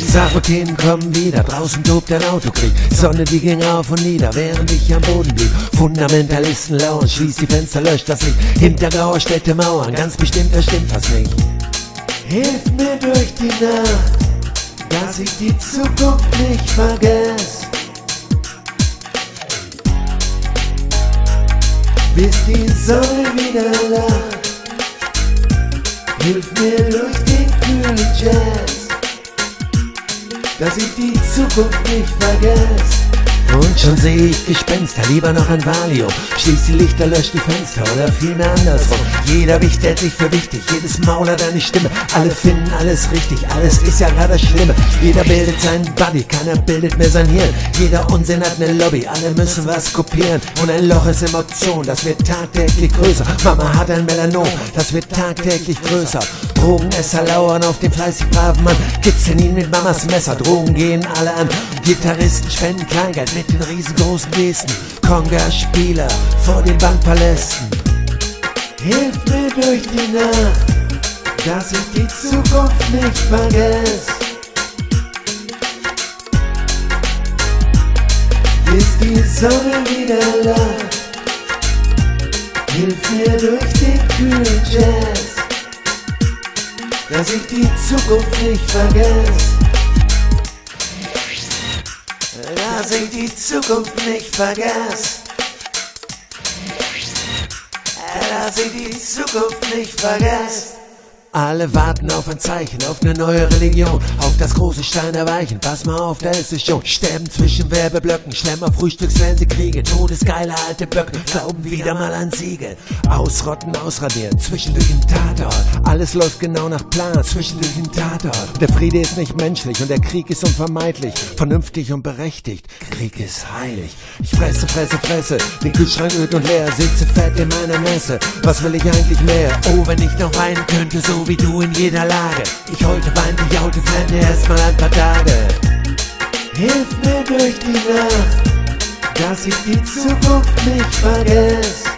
Sirenen kommen wieder, draußen tobt ein Autokrieg. Sonne, die ging auf und nieder, während ich am Boden blieb. Fundamentalisten lauern, schließt die Fenster, löscht das Licht. Hinter grauer Städte Mauern, ganz bestimmt, da stimmt was nicht. Hilf mir durch die Nacht, dass ich die Zukunft nicht vergesse. Bis die Sonne wieder lacht, hilf mir durch den kühlen Jazz, dass ich die Zukunft nicht vergesse. Und schon sehe ich Gespenster, lieber noch ein Valium. Schließ die Lichter, löscht die Fenster oder vielmehr andersrum. Jeder Wicht hält sich für wichtig, jedes Maul hat eine Stimme. Alle finden alles richtig, alles ist ja gerade das Schlimme. Jeder bildet seinen Buddy, keiner bildet mehr sein Hirn. Jeder Unsinn hat eine Lobby, alle müssen was kopieren. Und ein Loch ist Emotion, das wird tagtäglich größer. Mama hat ein Melanom, das wird tagtäglich größer. Drogenesser lauern auf den fleißig braven Mann, kitzeln ihn mit Mamas Messer, Drogen gehen alle an. Gitarristen spenden Kleingeld mit den riesengroßen Gesten, Conga-Spieler vor den Bankpalästen. Hilf mir durch die Nacht, dass ich die Zukunft nicht vergesse. Bis die Sonne wieder lacht, hilf mir durch den kühlen Jazz, dass ich die Zukunft nicht vergesse. Dass ich die Zukunft nicht vergesse. Dass ich die Zukunft nicht vergesse. Alle warten auf ein Zeichen, auf eine neue Religion, auf das große Steiner Weichen. Pass mal auf, da ist es schon. Sterben zwischen Werbeblöcken, Schlemmer, Frühstücksfernsehkriege, todesgeile alte Böcke, glauben wieder mal an Siege. Ausrotten, ausradieren, zwischendurch ein Tatort. Alles läuft genau nach Plan, zwischendurch ein Tatort. Der Friede ist nicht menschlich und der Krieg ist unvermeidlich. Vernünftig und berechtigt, Krieg ist heilig. Ich fresse, fresse, fresse, den Kühlschrank öd und leer, sitze fett in meiner Messe. Was will ich eigentlich mehr? Oh, wenn ich noch weinen könnte, so wie du in jeder Lage. Ich heute wein die Jaute Flende erstmal ein paar Tage. Hilf mir durch die Nacht, dass ich die Zukunft nicht vergesse.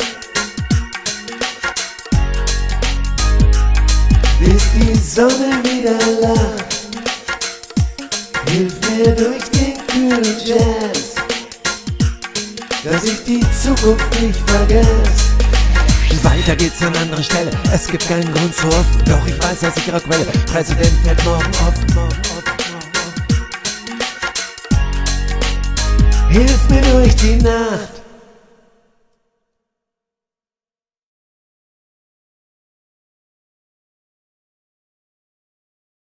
Bis die Sonne wieder lacht, hilf mir durch den kühlen Jazz, dass ich die Zukunft nicht vergesse. Weiter geht's an anderer Stelle, es gibt keinen Grund zu hoffen, doch ich weiß, dass ich Rockwelle, Präsident fährt morgen offen. Hilf mir durch die Nacht,